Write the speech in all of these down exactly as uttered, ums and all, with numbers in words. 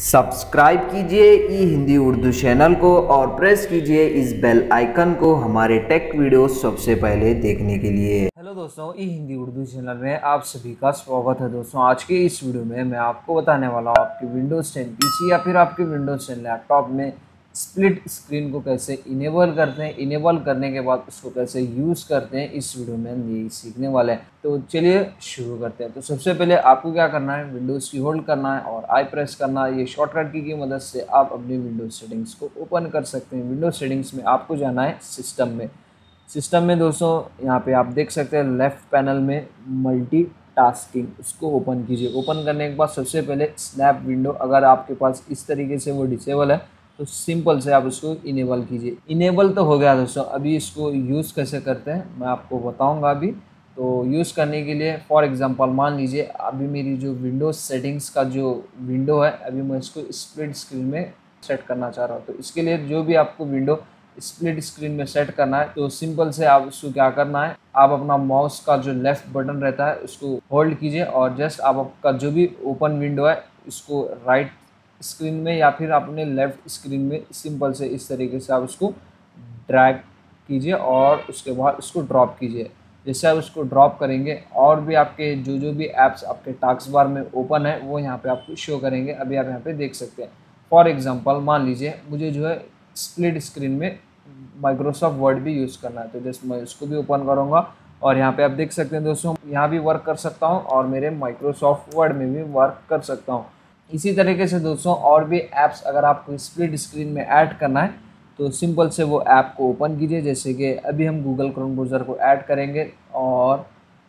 Subscribe कीजिए ई Hindi Urdu channel को और प्रेस कीजिए इस बेल आइकन को हमारे टेक वीडियो सबसे पहले देखने के लिए। हेलो दोस्तों, ई हिंदी उर्दू चैनल में आप सभी का स्वागत है। दोस्तों आज के इस वीडियो में मैं आपको बताने वाला हूँ आपके विंडोज़ टेन पीसी या फिर आपके विंडोज़ टेन लैपटॉप में स्प्लिट स्क्रीन को कैसे इनेबल करते हैं, इनेबल करने के बाद उसको कैसे यूज़ करते हैं, इस वीडियो में हम यही सीखने वाले हैं। तो चलिए शुरू करते हैं। तो सबसे पहले आपको क्या करना है, विंडोज़ की होल्ड करना है और आई प्रेस करना है। ये शॉर्टकट की की मदद से आप अपनी विंडोज़ सेटिंग्स को ओपन कर सकते हैं। विंडोज़ सेटिंग्स में आपको जाना है सिस्टम में। सिस्टम में दोस्तों यहाँ पे आप देख सकते हैं लेफ़्ट पैनल में मल्टी टास्किंग, उसको ओपन कीजिए। ओपन करने के बाद सबसे पहले स्नैप विंडो, अगर आपके पास इस तरीके से वो डिसेबल है तो सिंपल से आप उसको इनेबल कीजिए। इनेबल तो हो गया दोस्तों, अभी इसको यूज़ कैसे करते हैं मैं आपको बताऊंगा अभी। तो यूज़ करने के लिए फॉर एग्जांपल मान लीजिए अभी मेरी जो विंडोज़ सेटिंग्स का जो विंडो है, अभी मैं इसको स्प्लिट स्क्रीन में सेट करना चाह रहा हूँ। तो इसके लिए जो भी आपको विंडो स्प्लिट स्क्रीन में सेट करना है तो सिंपल से आप उसको क्या करना है, आप अपना माउस का जो लेफ़्ट बटन रहता है उसको होल्ड कीजिए और जस्ट आप आपका जो भी ओपन विंडो है उसको राइट स्क्रीन में या फिर अपने लेफ़्ट स्क्रीन में सिंपल से इस तरीके से आप उसको ड्रैग कीजिए और उसके बाद उसको ड्रॉप कीजिए। जैसे आप उसको ड्रॉप करेंगे और भी आपके जो जो भी ऐप्स आपके टास्क बार में ओपन है वो यहाँ पे आपको शो करेंगे। अभी आप यहाँ पे देख सकते हैं। फॉर एग्जांपल मान लीजिए मुझे जो है स्प्लिट स्क्रीन में माइक्रोसॉफ्ट वर्ड भी यूज़ करना है, तो जस्ट मैं उसको भी ओपन करूँगा और यहाँ पे आप देख सकते हैं दोस्तों, यहाँ भी वर्क कर सकता हूँ और मेरे माइक्रोसॉफ्ट वर्ड में भी वर्क कर सकता हूँ। इसी तरीके से दोस्तों और भी ऐप्स अगर आपको स्प्लिट स्क्रीन में ऐड करना है तो सिंपल से वो ऐप को ओपन कीजिए। जैसे कि अभी हम गूगल क्रोम ब्राउज़र को ऐड करेंगे और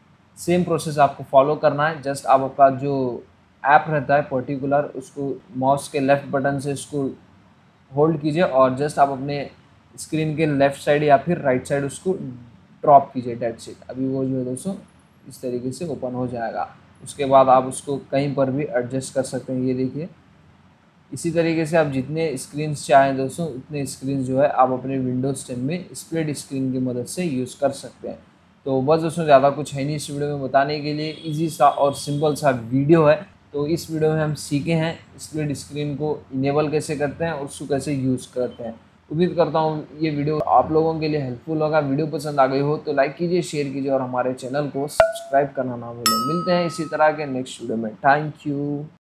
सेम प्रोसेस आपको फॉलो करना है। जस्ट आप आपका जो ऐप रहता है पर्टिकुलर उसको माउस के लेफ़्ट बटन से उसको होल्ड कीजिए और जस्ट आप अपने स्क्रीन के लेफ़्ट साइड या फिर राइट साइड उसको ड्रॉप कीजिए। That's it. अभी वो जो है दोस्तों इस तरीके से ओपन हो जाएगा। उसके बाद आप उसको कहीं पर भी एडजस्ट कर सकते हैं। ये देखिए, इसी तरीके से आप जितने स्क्रीन्स चाहें दोस्तों उतने स्क्रीन जो है आप अपने विंडोज़ टेन में स्प्लिट स्क्रीन की मदद से यूज़ कर सकते हैं। तो बस दोस्तों ज़्यादा कुछ है नहीं इस वीडियो में बताने के लिए, इजी सा और सिंपल सा वीडियो है। तो इस वीडियो में हम सीखे हैं स्प्लिट स्क्रीन को इनेबल कैसे करते हैं और उसको कैसे यूज़ करते हैं। उम्मीद करता हूँ ये वीडियो आप लोगों के लिए हेल्पफुल होगा। वीडियो पसंद आ गई हो तो लाइक कीजिए, शेयर कीजिए और हमारे चैनल को सब्सक्राइब करना ना भूलें। मिलते हैं इसी तरह के नेक्स्ट वीडियो में। Thank you.